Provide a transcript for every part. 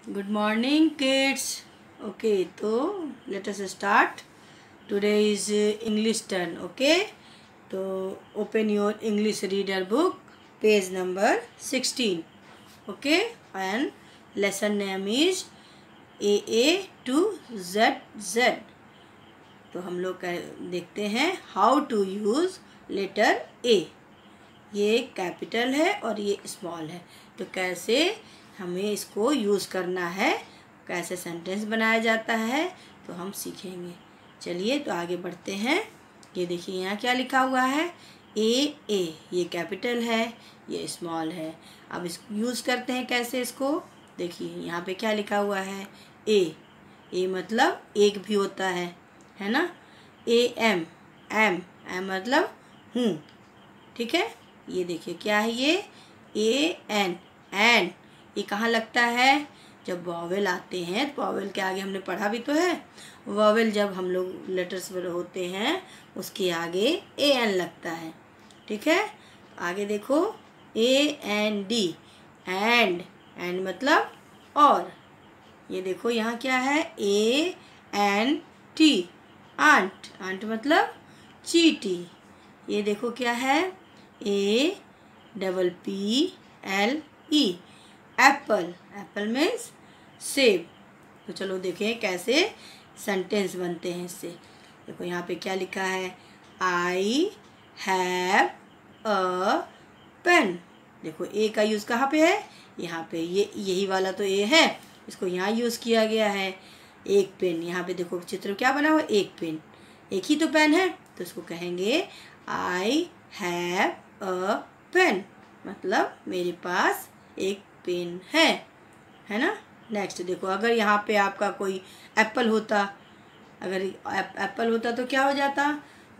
Good morning, kids. Okay, so let us start. Today is English turn. Okay, so open your English reader book, page number 16. Okay, and lesson name is AA to ZZ. तो हम लोग देखते हैं how to use letter A. ये capital है और ये small है, तो कैसे हमें इसको यूज़ करना है, कैसे सेंटेंस बनाया जाता है, तो हम सीखेंगे। चलिए तो आगे बढ़ते हैं। ये देखिए यहाँ क्या लिखा हुआ है, ए। ये कैपिटल है, ये स्मॉल है। अब इसको यूज़ करते हैं कैसे इसको। देखिए यहाँ पे क्या लिखा हुआ है, ए मतलब एक भी होता है ना। एम मतलब हूँ, ठीक है। ये देखिए क्या है, ये एन ये कहाँ लगता है, जब वॉवेल आते हैं तो वॉवेल के आगे हमने पढ़ा भी तो है, वॉवेल जब हम लोग लेटर्स होते हैं उसके आगे एन लगता है, ठीक है। आगे देखो AND एंड मतलब और। ये देखो यहाँ क्या है, ANT आंट मतलब चींटी। ये देखो क्या है, APPLE एप्पल मीन्स सेब। तो चलो देखें कैसे सेंटेंस बनते हैं इससे। देखो यहाँ पे क्या लिखा है, आई हैव अ पेन। देखो ए का यूज़ कहाँ पे है, यहाँ पे। ये यही वाला तो ए है, इसको यहाँ यूज़ किया गया है। एक पेन, यहाँ पे देखो चित्र क्या बना हुआ, एक पेन, एक ही तो पेन है, तो इसको कहेंगे आई हैव अ पेन, मतलब मेरे पास एक पेन है ना। नेक्स्ट देखो, अगर यहाँ पे आपका कोई एप्पल होता, अगर एप्पल होता तो क्या हो जाता,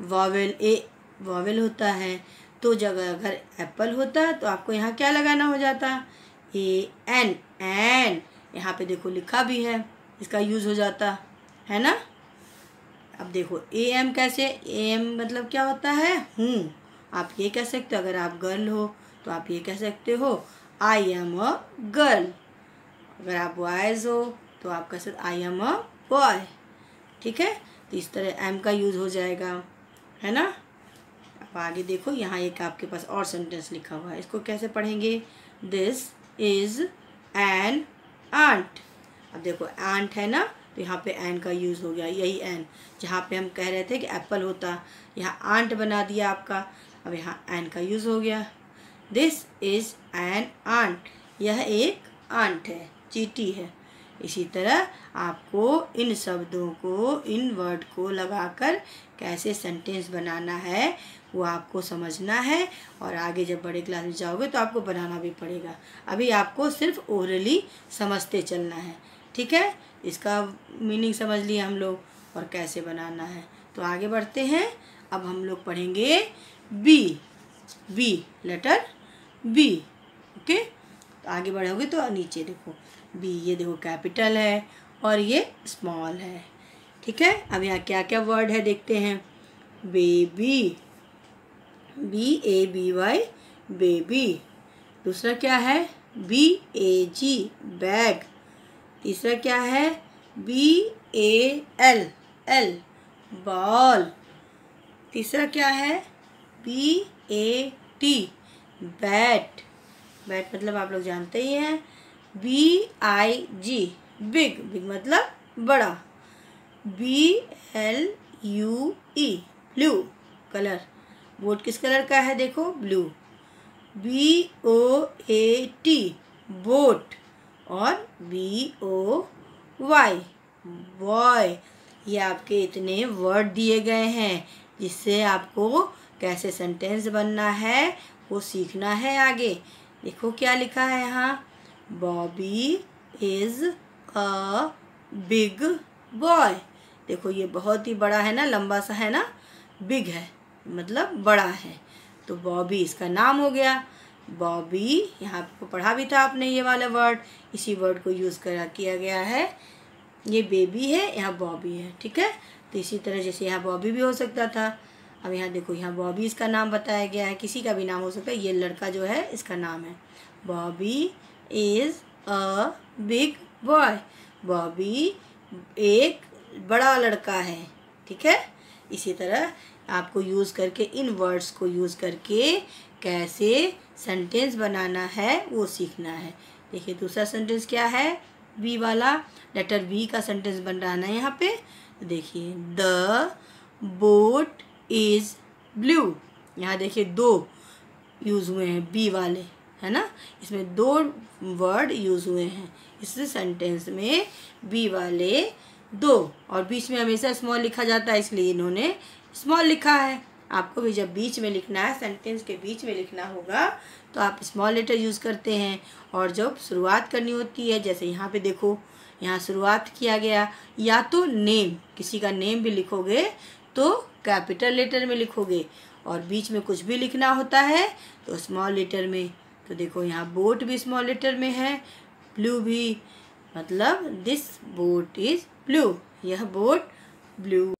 वॉवेल होता है, तो जगह अगर एप्पल होता तो आपको यहाँ क्या लगाना हो जाता, एन यहाँ पे देखो लिखा भी है, इसका यूज़ हो जाता है ना। अब देखो AM कैसे, AM मतलब क्या होता है, हूँ। आप ये कह सकते हो, अगर आप गर्ल हो तो आप ये कह सकते हो आई एम अ गर्ल। अगर आप बॉयज़ हो तो आप कह सकते आई एम अ बॉय, ठीक है। तो इस तरह एम का यूज़ हो जाएगा, है ना। अब आगे देखो, यहाँ एक आपके पास और सेंटेंस लिखा हुआ है, इसको कैसे पढ़ेंगे, दिस इज़ एन आंट। अब देखो आंट है ना, तो यहाँ पे एन का यूज़ हो गया, यही एन। जहाँ पे हम कह रहे थे कि एप्पल होता, यहाँ आंट बना दिया आपका, अब यहाँ एन का यूज़ हो गया। दिस इज़ एन आंट, यह एक आंट है, चींटी है। इसी तरह आपको इन शब्दों को, इन वर्ड को लगाकर कैसे सेंटेंस बनाना है वो आपको समझना है, और आगे जब बड़े क्लास में जाओगे तो आपको बनाना भी पड़ेगा। अभी आपको सिर्फ ओरली समझते चलना है, ठीक है। इसका मीनिंग समझ लिया हम लोग और कैसे बनाना है। तो आगे बढ़ते हैं। अब हम लोग पढ़ेंगे बी लेटर बी, ओके। तो आगे बढ़ोगे तो नीचे देखो बी, ये देखो कैपिटल है और ये स्मॉल है, ठीक है। अब यहाँ क्या क्या वर्ड है देखते हैं। Baby, BABY baby. दूसरा क्या है, BAG बैग। तीसरा क्या है, BAL बॉल। तीसरा क्या है, BAT बैट मतलब आप लोग जानते ही हैं। BIG बिग मतलब बड़ा। BLUE ब्लू कलर, बोट किस कलर का है, देखो ब्लू। BOAT बोट और BOY बॉय। ये आपके इतने वर्ड दिए गए हैं जिससे आपको कैसे सेंटेंस बनना है वो सीखना है आगे। देखो क्या लिखा है यहाँ, Bobby is a big boy. देखो ये बहुत ही बड़ा है ना, लंबा सा है ना, बिग है मतलब बड़ा है, तो बॉबी इसका नाम हो गया। बॉबी यहाँ पे पढ़ा भी था आपने, ये वाला वर्ड, इसी वर्ड को यूज़ किया गया है। ये बेबी है, यहाँ बॉबी है, ठीक है। तो इसी तरह जैसे यहाँ बॉबी भी हो सकता था, अब यहाँ देखो यहाँ बॉबी इसका नाम बताया गया है, किसी का भी नाम हो सकता है। ये लड़का जो है इसका नाम है, Bobby is a big boy. Bobby एक बड़ा लड़का है, ठीक है। इसी तरह आपको यूज़ करके इन वर्ड्स को यूज़ करके कैसे सेंटेंस बनाना है वो सीखना है। देखिए दूसरा सेंटेंस क्या है, बी वाला, लेटर बी का सेंटेंस बन रहा है ना यहाँ पे। देखिए द बोट इज़ ब्लू। यहाँ देखिए दो यूज़ हुए हैं बी वाले, है ना। इसमें दो वर्ड यूज़ हुए हैं इस सेंटेंस में, बी वाले दो, और बीच में हमेशा स्मॉल लिखा जाता है इसलिए इन्होंने स्मॉल लिखा है। आपको भी जब बीच में लिखना है, सेंटेंस के बीच में लिखना होगा तो आप स्मॉल लेटर यूज़ करते हैं। और जब शुरुआत करनी होती है, जैसे यहाँ पे देखो, यहाँ शुरुआत किया गया, या तो नेम, किसी का नेम भी लिखोगे तो कैपिटल लेटर में लिखोगे, और बीच में कुछ भी लिखना होता है तो स्मॉल लेटर में। तो देखो यहाँ बोट भी स्मॉल लेटर में है, ब्लू भी, मतलब दिस बोट इज़ ब्लू, यह बोट ब्लू